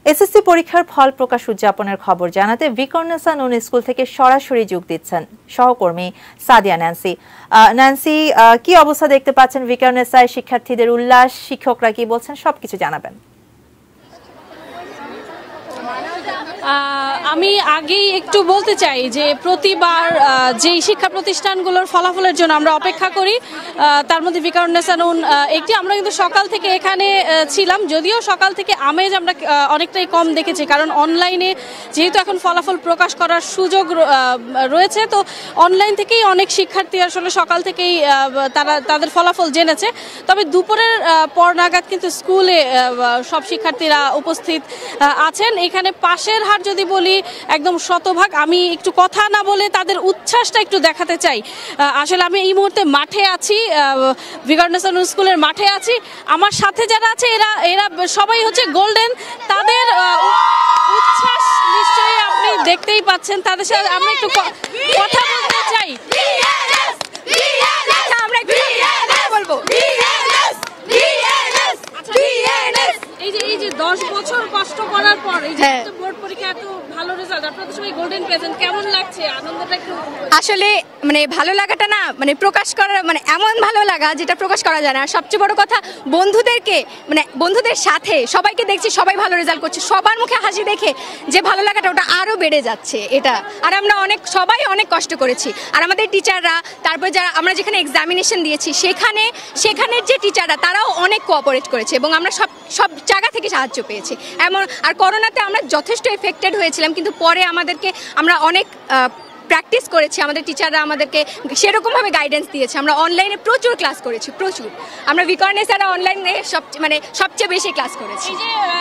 SSC পরীক্ষার ফল প্রকাশ উদযাপনের খবর জানাতে ভিকর্নেসা নুন স্কুল থেকে সরাসরি যোগ দিচ্ছেন সহকর্মী সাদিয়া ন্যান্সি। ন্যান্সি, কি অবস্থা দেখতে পাচ্ছেন ভিকর্নেসায়? শিক্ষার্থীদের উল্লাস, শিক্ষকরা কি বলছেন, সবকিছু জানাবেন। আমি আগেই একটু বলতে চাই যে প্রতিবার যেই শিক্ষা প্রতিষ্ঠানগুলোর ফলাফলের জন্য আমরা অপেক্ষা করি, তার মধ্যে ভিকর্নেসা নুন একটি। আমরা কিন্তু সকাল থেকে এখানে ছিলাম, যদিও সকাল থেকে আমেজ আমরা অনেকটাই কম দেখেছি, কারণ অনলাইনে যেহেতু এখন ফলাফল প্রকাশ করার সুযোগ রয়েছে, তো অনলাইন থেকেই অনেক শিক্ষার্থী আসলে সকাল থেকেই তারা তাদের ফলাফল জেনেছে। তবে দুপুরের পর নাগাদ কিন্তু স্কুলে সব শিক্ষার্থীরা উপস্থিত আছেন। এখানে পাশের হার যদি বলি একদম শতভাগ। আমি একটু কথা না বলে তাদের উচ্ছ্বাসটা একটু দেখাতে চাই। আসলে আমি এই মুহূর্তে মাঠে আছি, ভিকর্নেসা নুন স্কুলের মাঠে আছি। আমার সাথে যারা আছে এরা সবাই হচ্ছে গোল্ডেন। তাদের উচ্ছ্বাস নিশ্চয়ই আপনি দেখতেই পাচ্ছেন। তাদের সাথে আমরা একটু কথা বলতে চাই। এই যে 10 বছর কষ্ট করার পর এই যে বোর্ড পরীক্ষা এত ভালো রেজাল্ট, আপনারা তো সবাই গোল্ডেন পেয়েছেন, কেমন লাগছে? আনন্দটা একটু আসলে মানে ভালো লাগাটা না মানে প্রকাশ করার মানে এমন ভালো লাগা যেটা প্রকাশ করা যায় না। আর সবচেয়ে বড় কথা বন্ধুদেরকে মানে বন্ধুদের সাথে সবাইকে দেখছি সবাই ভালো রেজাল্ট করছে, সবার মুখে হাসি দেখে যে ভালো লাগাটা ওটা আরো বেড়ে যাচ্ছে এটা। আর আমরা সবাই অনেক কষ্ট করেছি। আর আমাদের টিচাররা, তারপরে যারা আমরা যেখানে এক্সামিনেশন দিয়েছি সেখানের যে টিচাররা তারাও অনেক কোঅপারেট করেছে এবং আমরা সব জায়গা থেকে সাহায্য পেয়েছি। এমন আর করোনাতে আমরা যথেষ্ট এফেক্টেড হয়েছিলাম, কিন্তু পরে আমরা অনেক প্র্যাকটিস করেছি। আমাদের টিচাররা আমাদেরকে সেরকমভাবে গাইডেন্স দিয়েছে। আমরা অনলাইনে প্রচুর ক্লাস করেছি, প্রচুর। আমরা ভিকর্নেসারা অনলাইনে সবচেয়ে বেশি ক্লাস করেছি।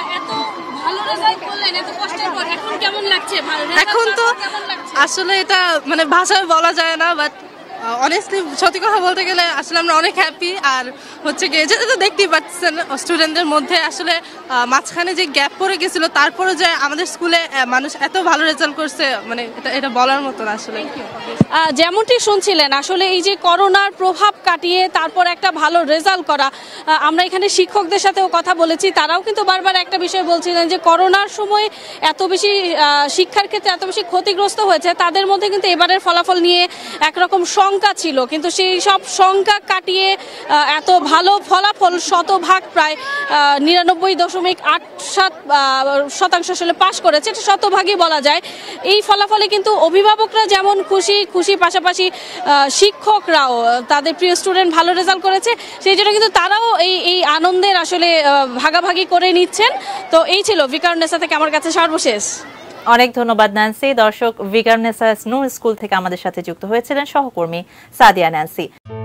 এখন তো আসলে এটা মানে ভাষায় বলা যায় না, বাট অনেস্টলি সত্যি কথা বলতে গেলে আসলে আমরা অনেক হ্যাপি। আর হচ্ছে গিয়ে যেটা তো দেখতেই পাচ্ছেন স্টুডেন্টদের মধ্যে আসলে মাঝখানে যে গ্যাপ পড়ে গেছিল, তারপরে যে আমাদের স্কুলে মানুষ এত ভালো রেজাল্ট করছে, মানে এটা বলার মতো না আসলে। যেমনটি শুনছিলেন, আসলে এই যে করোনার প্রভাব কাটিয়ে তারপর একটা ভালো রেজাল্ট করা, আমরা এখানে শিক্ষকদের সাথেও কথা বলেছি, তারাও কিন্তু বারবার একটা বিষয় বলছিলেন যে করোনার সময় এত বেশি শিক্ষার ক্ষেত্রে এত বেশি ক্ষতিগ্রস্ত হয়েছে, তাদের মধ্যে কিন্তু এবারের ফলাফল নিয়ে একরকম শঙ্কা ছিল, কিন্তু সেই সব শঙ্কা কাটিয়ে এত ভালো ফলাফল শতভাগ প্রায় 99.87% আসলে পাশ করেছে, এটা শতভাগই বলা যায়। এই ফলাফলে কিন্তু অভিভাবকরা যেমন খুশি, পাশাপাশি শিক্ষকরাও তাদের প্রিয় স্টুডেন্ট ভালো রেজাল্ট করেছে, সেই জন্য কিন্তু তারাও এই আনন্দের আসলে ভাগাভাগি করে নিচ্ছেন। তো এই ছিল ভিকর্নেসা থেকে আমার কাছে সর্বশেষ। অনেক ধন্যবাদ ন্যান্সি। দর্শক, ভিকর্নেসা নুন স্কুল থেকে আমাদের সাথে যুক্ত হয়েছিলেন সহকর্মী সাদিয়া ন্যান্সি।